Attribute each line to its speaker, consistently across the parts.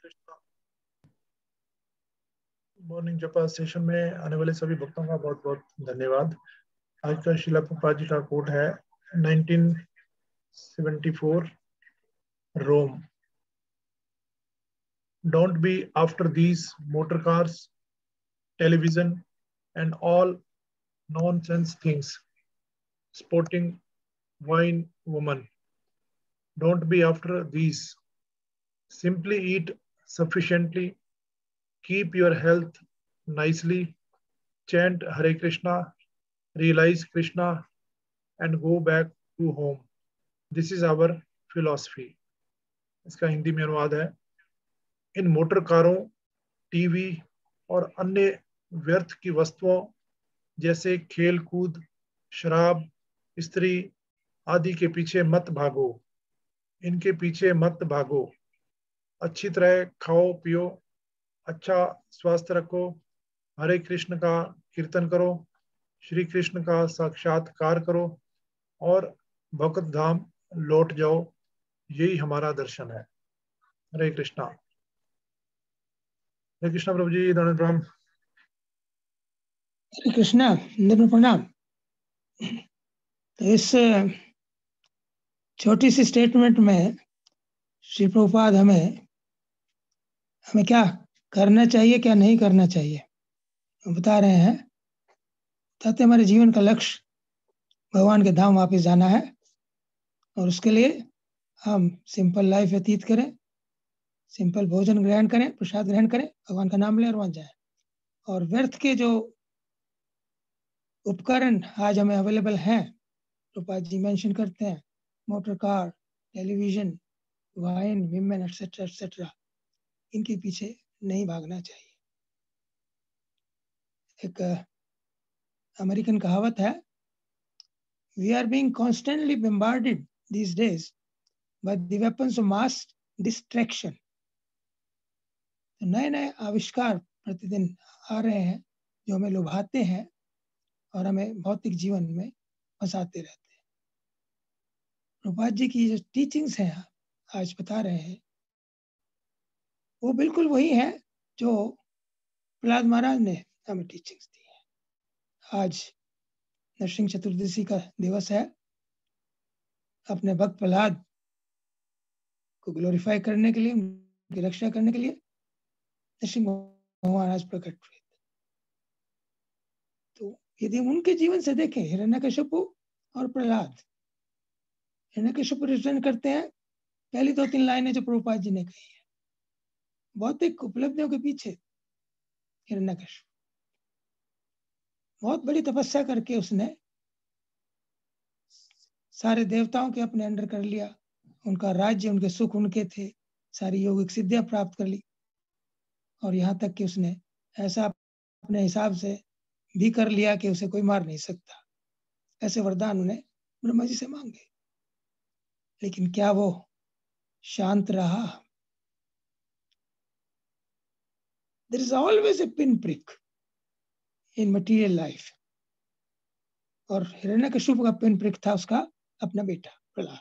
Speaker 1: Krishna. Morning जपा session में आने वाले सभी भक्तों का बहुत बहुत धन्यवाद। आज का शिला प्रभुपाद जी का कोट है 1974 रोम। Don't be after these motor cars, television, and all nonsense things. Sporting wine woman. Don't be after these. Simply eat sufficiently. Keep your health nicely. Chant Hare Krishna. Realize Krishna and go back to home. This is our philosophy. इसका हिंदी में अनुवाद है, इन motor कारों, TV और अन्य व्यर्थ की वस्तुओं जैसे खेल कूद, शराब, स्त्री आदि के पीछे मत भागो। इनके पीछे मत भागो। अच्छी तरह खाओ पियो, अच्छा स्वास्थ्य रखो, हरे कृष्ण का कीर्तन करो, श्री कृष्ण का साक्षात्कार करो और भगवत धाम लौट जाओ। यही हमारा दर्शन है। हरे कृष्णा। हरे कृष्णा प्रभु जी, दंडवत प्रणाम।
Speaker 2: हरे कृष्णा, निम्न प्रणाम। तो इस छोटी सी स्टेटमेंट में श्री प्रभुपाद हमें क्या करना चाहिए, क्या नहीं करना चाहिए बता रहे हैं। ताकि हमारे जीवन का लक्ष्य भगवान के धाम वापस जाना है और उसके लिए हम सिंपल लाइफ व्यतीत करें, सिंपल भोजन ग्रहण करें, प्रसाद ग्रहण करें, भगवान का नाम लें और वहां जाए। और व्यर्थ के जो उपकरण आज हमें अवेलेबल हैं, प्रभुपाद जी मेंशन करते हैं, motor car, television, wine, women etcetera etcetera, इनके पीछे नहीं भागना चाहिए। एक अमेरिकन कहावत है, we are being constantly bombarded these days by the weapons of mass distraction. नए नए आविष्कार प्रतिदिन आ रहे हैं जो हमें लुभाते हैं और हमें भौतिक जीवन में फंसाते रहते हैं। प्रभुपाद जी की जो टीचिंग्स हैं आज बता रहे हैं, वो बिल्कुल वही है जो प्रहलाद महाराज ने हमें टीचिंग्स दी है। आज नरसिंह चतुर्दशी का दिवस है। अपने भक्त प्रहलाद को ग्लोरीफाई करने के लिए, उनकी रक्षा करने के लिए नरसिंह भगवान आज प्रकट हुए। तो यदि उनके जीवन से देखें, हिरण्यकशिपु और प्रहलाद, हिरण्यकशिपु रिप्रेजेंट करते हैं पहली 2-3 लाइनें जो प्रभुपाद जी ने कही है। भौतिक उपलब्धियों के पीछे हिरण्यकशिपु बहुत बड़ी तपस्या करके उसने सारे देवताओं के अपने अंडर कर लिया, उनका राज्य, उनके सुख उनके थे, सारी योगिक सिद्धियां प्राप्त कर ली और यहाँ तक कि उसने ऐसा अपने हिसाब से भी कर लिया कि उसे कोई मार नहीं सकता। ऐसे वरदान उन्हें ब्रह्मा जी से मांगे, लेकिन क्या वो शांत रहा? There is always a pinprick in material life. और हिरण्यकशिपु का पिनप्रिक था उसका अपना बेटा प्रहलाद।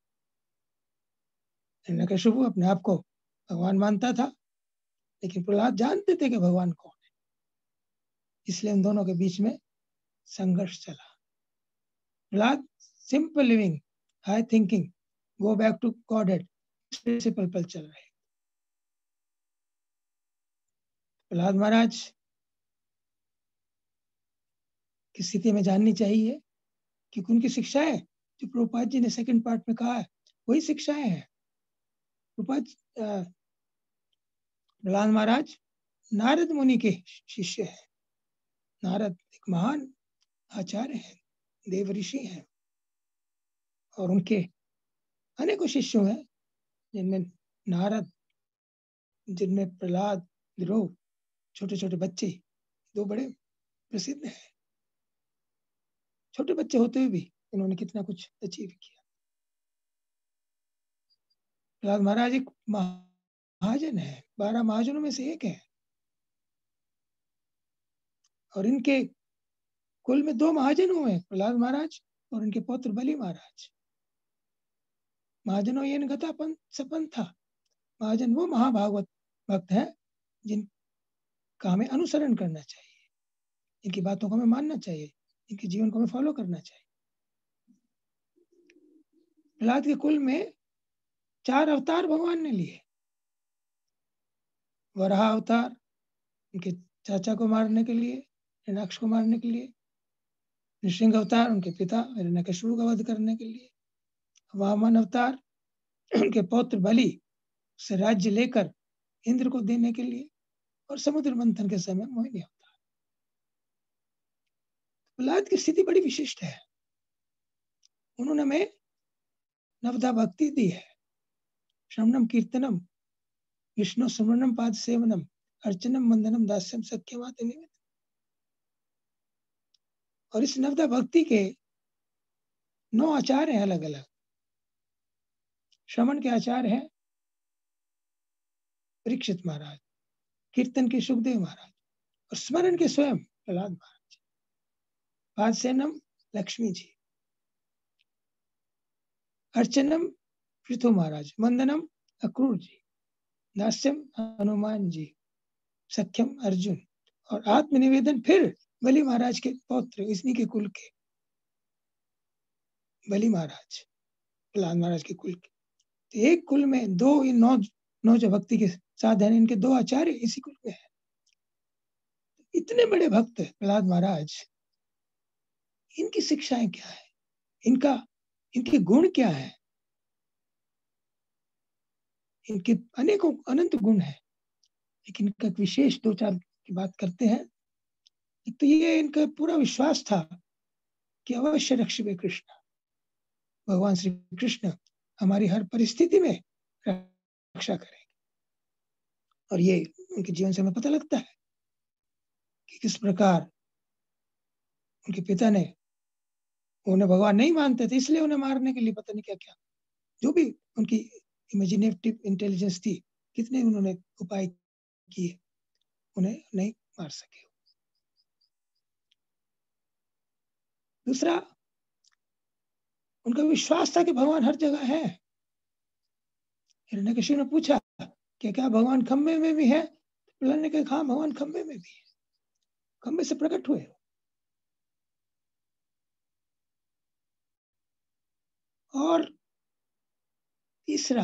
Speaker 2: हिरण्यकशिपु अपने आप को भगवान मानता था, लेकिन प्रहलाद जानते थे कि भगवान कौन है, इसलिए उन दोनों के बीच में संघर्ष चला। Prahlad simple living, high thinking, go back to Godhead principle पर चल रहे। प्रहलाद महाराज की स्थिति में जाननी चाहिए, क्योंकि उनकी शिक्षाएं जो प्रभुपाद जी ने सेकंड पार्ट में कहा है, वही शिक्षाएं हैं। प्रहलाद महाराज नारद मुनि के शिष्य हैं। नारद एक महान आचार्य हैं, देव ऋषि हैं, और उनके अनेकों शिष्य हैं, जिनमें नारद, जिनमें प्रहलाद, ध्रुव, छोटे छोटे बच्चे, दो बड़े प्रसिद्ध हैं। छोटे बच्चे होते हुए भी इन्होंने कितना कुछ अचीव किया। प्रहलाद महाराज एक महाजन है, 12 महाजनों में से एक है, और इनके कुल में 2 महाजन हुए, प्रहलाद महाराज और इनके पुत्र बलि महाराज। महाजनों ये गता सपन था। महाजन वो महाभागवत भक्त हैं जिनका हमें अनुसरण करना चाहिए, इनकी बातों को हमें मानना चाहिए, इनके जीवन को हमें फॉलो करना चाहिए। प्रहलाद के कुल में 4 अवतार भगवान ने लिए। वराह अवतार उनके चाचा को मारने के लिए, हिरण्याक्ष को मारने के लिए। नृसिंह अवतार उनके पिता हिरण्यकशिपु का वध करने के लिए। वामन अवतार उनके पौत्र बलि से राज्य लेकर इंद्र को देने के लिए। और समुद्र मंथन के समय मोहिनी अवतार। प्रहलाद की स्थिति बड़ी विशिष्ट है। उन्होंने हमें नवदा भक्ति दी है। श्रवणम कीर्तनम विष्णु सुमरणम पाद सेवनम अर्चनम वंदनम दास्यम सख्यमात निवेदनम। और इस नवदा भक्ति के 9 आचार हैं अलग अलग। श्रवण के आचार हैं परीक्षित महाराज, कीर्तन के सुखदेव महाराज, और स्मरण के स्वयं प्रहलाद महाराज। पाद सेवनम लक्ष्मी जी, अर्चनम पृथु महाराज, वंदनम अक्रूर जी, दास्यम हनुमान जी, सख्यम अर्जुन, और आत्मनिवेदन फिर बलि महाराज के पौत्र, इसी के कुल के बलि महाराज, प्रहलाद महाराज के कुल के। तो एक कुल में 9 जो भक्ति के साधन, इनके 2 आचार्य इसी कुल में है। इतने बड़े भक्त प्रहलाद महाराज, इनकी शिक्षाएं क्या है, इनके गुण क्या है? इनके अनेकों अनंत गुण है, लेकिन इनका विशेष 2-4 की बात करते हैं। एक तो ये इनका पूरा विश्वास था कि अवश्य रक्षिबे कृष्ण, भगवान श्री कृष्ण हमारी हर परिस्थिति में रक्षा करेंगे। और ये उनके जीवन से हमें पता लगता है कि किस प्रकार उनके पिता ने, उन्हें भगवान नहीं मानते थे, इसलिए उन्हें मारने के लिए पता नहीं क्या क्या, जो भी उनकी इमेजिनेटिव इंटेलिजेंस थी, कितने उन्होंने उपाय किए, उन्हें नहीं मार सके। दूसरा, उनका विश्वास था कि भगवान हर जगह है। हिरण्यकशिपु ने पूछा कि क्या भगवान खंबे में भी है? प्रहलाद ने कहा हाँ, भगवान खंबे में भी है, खंबे से प्रकट हुए। और तीसरा,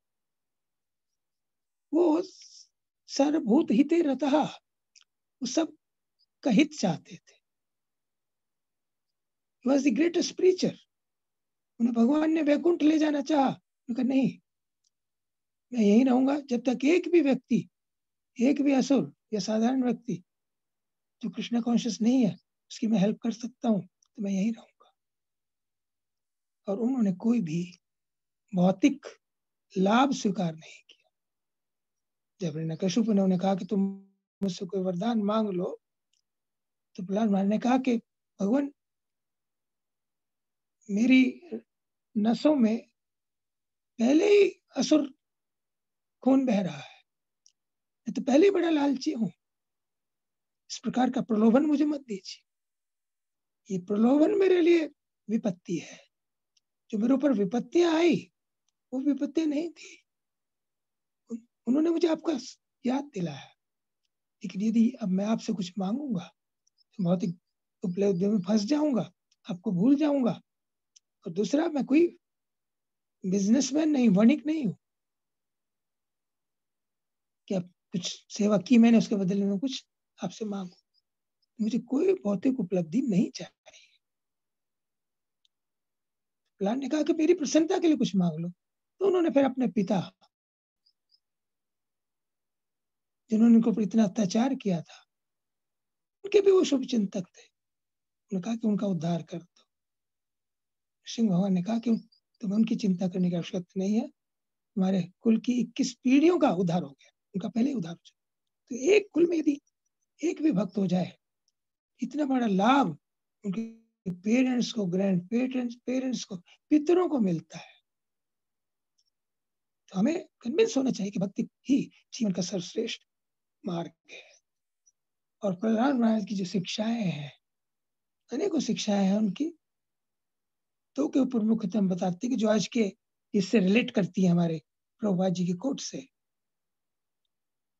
Speaker 2: वो सर्वभूत हिते रतः, वो सब का हित चाहते थे। He was the greatest preacher. उन्हें भगवान ने वैकुंठ ले जाना चाहा, उनका नहीं, मैं यहीं रहूंगा जब तक एक भी व्यक्ति, एक भी असुर या साधारण व्यक्ति जो कृष्ण कॉन्शियस नहीं है, उसकी मैं हेल्प कर सकता हूं, तो मैं यहीं रहूंगा। और उन्होंने कोई भी भौतिक लाभ स्वीकार नहीं किया। जब हिरण्यकशिपु ने उन्हें कहा कि तुम मुझसे कोई वरदान मांग लो, तो प्रहलाद महाराज ने कहा कि भगवान, मेरी नसों में पहले ही असुर खून बह रहा है, मैं तो पहले ही बड़ा लालची हूं, इस प्रकार का प्रलोभन मुझे मत दीजिए। ये प्रलोभन मेरे लिए विपत्ति है। जो मेरे ऊपर विपत्तियां आई, वो विपत्तियां नहीं थी, उन्होंने मुझे आपका याद दिलाया। लेकिन यदि अब मैं आपसे कुछ मांगूंगा तो भौतिक उपलब्धियों में फंस जाऊंगा, आपको भूल जाऊंगा। और दूसरा, मैं कोई बिजनेसमैन नहीं, वणिक नहीं हूं कि अब कुछ सेवा की मैंने, उसके बदले में कुछ आपसे मांगू। मुझे कोई भौतिक उपलब्धि नहीं चाहिए। प्रहलाद ने कहा कि मेरी प्रसन्नता के लिए कुछ मांग लो। तो उन्होंने फिर अपने पिता, जिन्होंने उनको पर इतना अत्याचार किया था, उनके भी वो शुभ चिंतक थे, उन्होंने कहा कि उनका उद्धार कर दो। सिंह भगवान ने कहा कि तुम्हें उनकी चिंता करने की आवश्यकता नहीं है, तुम्हारे कुल की 21 पीढ़ियों का उद्धार हो गया, उनका पहले ही उद्धार हो जाए। तो एक कुल में यदि एक भी भक्त हो जाए, इतना बड़ा लाभ उनके पेरेंट्स को, ग्रैंड पेरेंट्स को, पितरों को मिलता है। तो हमें कन्विंस होना चाहिए कि भक्ति ही जीवन का सर्वश्रेष्ठ मार्ग है। और प्रहलाद महाराज की जो शिक्षाएं हैं, अनेकों शिक्षाएं हैं उनकी, तो के ऊपर मुख्यतः हम बताते हैं कि जो आज के इससे रिलेट करती है हमारे प्रभुपाद जी की कोट से।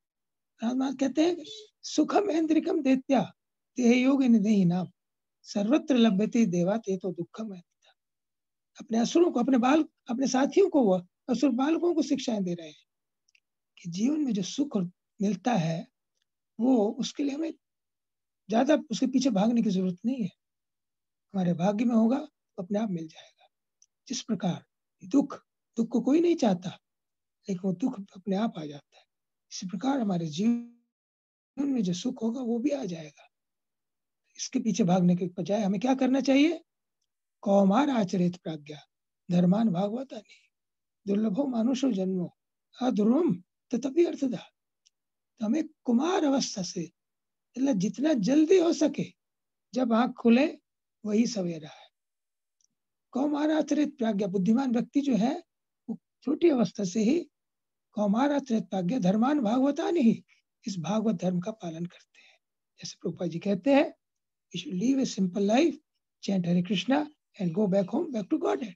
Speaker 2: महाराज कहते हैं सुखम ऐन्द्रिकम दैत्या ते योग निधि नाम सर्वत्र लभ्यते देवा ते तो दुखम है। अपने असुरों को, अपने साथियों को, वो असुर बालकों को शिक्षाएं दे रहे हैं कि जीवन में जो सुख मिलता है वो, उसके लिए हमें ज्यादा उसके पीछे भागने की जरूरत नहीं है। हमारे भाग्य में होगा तो अपने आप मिल जाएगा। जिस प्रकार दुख को कोई नहीं चाहता, लेकिन वो दुख अपने आप आ जाता है, इसी प्रकार हमारे जीवन में जो सुख होगा वो भी आ जाएगा। इसके पीछे भागने के बजाय हमें क्या करना चाहिए? कौमार आचरित प्रज्ञा धर्मान भागवतानि दुर्लभो मानुषो जन्मो अध्रुवम तथापि अर्थदा। तो हमें कुमार अवस्था से, मतलब जितना जल्दी हो सके जब आंख खुले वही सवेरा है। कौमार आचरित प्रज्ञा, बुद्धिमान व्यक्ति जो है वो छोटी अवस्था से ही कौमार आचरित प्रज्ञा धर्मान भागवतानि ही, इस भागवत धर्म का पालन करते हैं। जैसे प्रभुपाद जी कहते हैं, you should live a simple life, chant Hare Krishna and go back home, back to Godhead.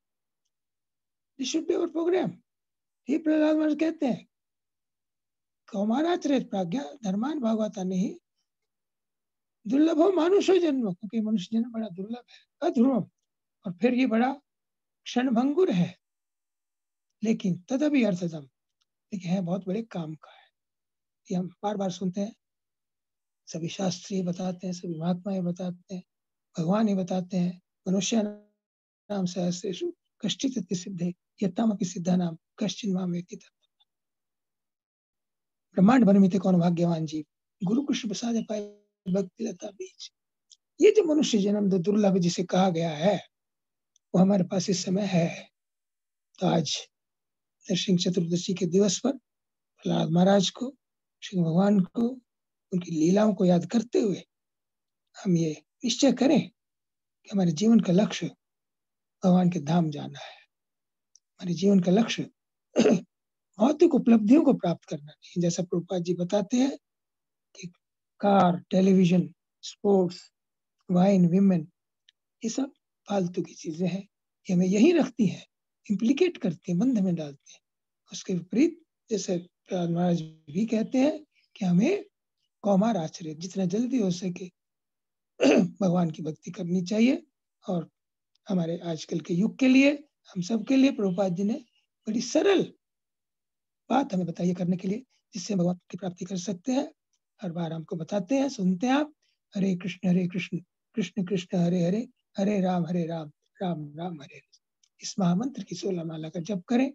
Speaker 2: This should be our program. ये प्रहलाद महाराज कहते हैं, कौमाराचरित प्रज्ञा धर्मान भागवतानि ही दुर्लभो मानुषो जन्म, क्योंकि मनुष्य जन्म बड़ा दुर्लभ है, अध्रुवम, और फिर ये बड़ा क्षणभंगुर है, लेकिन तदपि अर्थतम, लेकिन है बहुत बड़े काम का है। ये हम बार बार सुनते हैं, सभी शास्त्री बताते हैं, सभी महात्मा बताते हैं, भगवान ही बताते हैं, मनुष्य नाम सहस्रेषु कश्चित् सिद्धे यत्तामपि सिद्धानाम कश्चिन् माम वेत्ति तत्। ब्रह्मांड भर में थे कौन भाग्यवान जीव, गुरु कृष्ण प्रसाद पाए भक्ति लता बीज। ये जो मनुष्य जन्म दुर्लभ जिसे कहा गया है वो हमारे पास इस समय है। तो आज नरसिंह चतुर्दशी के दिवस पर प्रहलाद महाराज को, श्री भगवान को, उनकी लीलाओं को याद करते हुए हम ये निश्चय करें कि हमारे जीवन का लक्ष्य भगवान के धाम जाना है। हमारे जीवन का लक्ष्य भौतिक उपलब्धियों को प्राप्त करना नहीं। जैसा प्रभुपाद जी बताते हैं कि car, television, sports, wine, women, ये सब फालतू की चीजें हैं, ये हमें यही रखती है, इम्प्लीकेट करती है, बंध में डालती है। उसके विपरीत जैसे प्रहलाद महाराज भी कहते हैं कि हमें कौमार आचरित, जितना जल्दी हो सके भगवान की भक्ति करनी चाहिए। और हमारे आजकल के युग के लिए, हम सब के लिए प्रभुपाद जी ने बड़ी सरल बात हमें बताइए करने के लिए, जिससे भगवान की प्राप्ति कर सकते हैं। हर बार हमको बताते हैं, सुनते हैं आप, हरे कृष्ण कृष्ण कृष्ण हरे हरे, हरे राम राम राम हरे। इस महामंत्र की 16 माला का जप करें,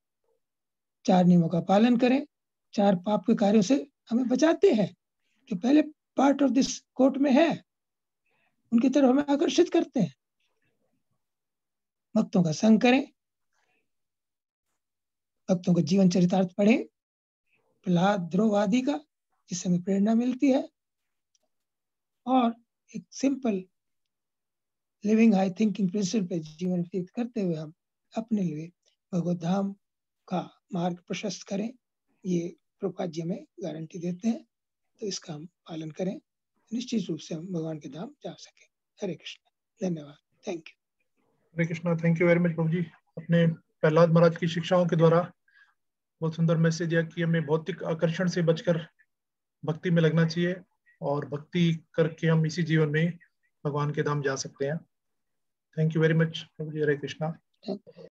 Speaker 2: 4 नियमों का पालन करें, 4 पाप के कार्यों से हमें बचाते हैं जो पहले पार्ट ऑफ दिस कोर्ट में है, उनकी तरफ हमें आकर्षित करते हैं। भक्तों का संग करें, भक्तों का जीवन चरितार्थ पढ़ें, प्रहलाद, ध्रुव आदि का, जिससे हमें प्रेरणा मिलती है। और एक simple living high thinking principle पे जीवन व्यतीत करते हुए हम अपने लिए भगवत धाम का मार्ग प्रशस्त करें। ये प्रभुपाद जी हमें गारंटी देते हैं, तो इसका हम पालन करें, निश्चित रूप से हम भगवान के धाम जा सके। हरे कृष्ण, धन्यवाद, thank you.
Speaker 1: Hare Krishna, thank you very much Prabhu ji. अपने प्रहलाद महाराज की शिक्षाओं के द्वारा बहुत सुंदर मैसेज दिया कि हमें भौतिक आकर्षण से बचकर भक्ति में लगना चाहिए, और भक्ति करके हम इसी जीवन में भगवान के धाम जा सकते हैं। Thank you very much Prabhu ji. Hare Krishna.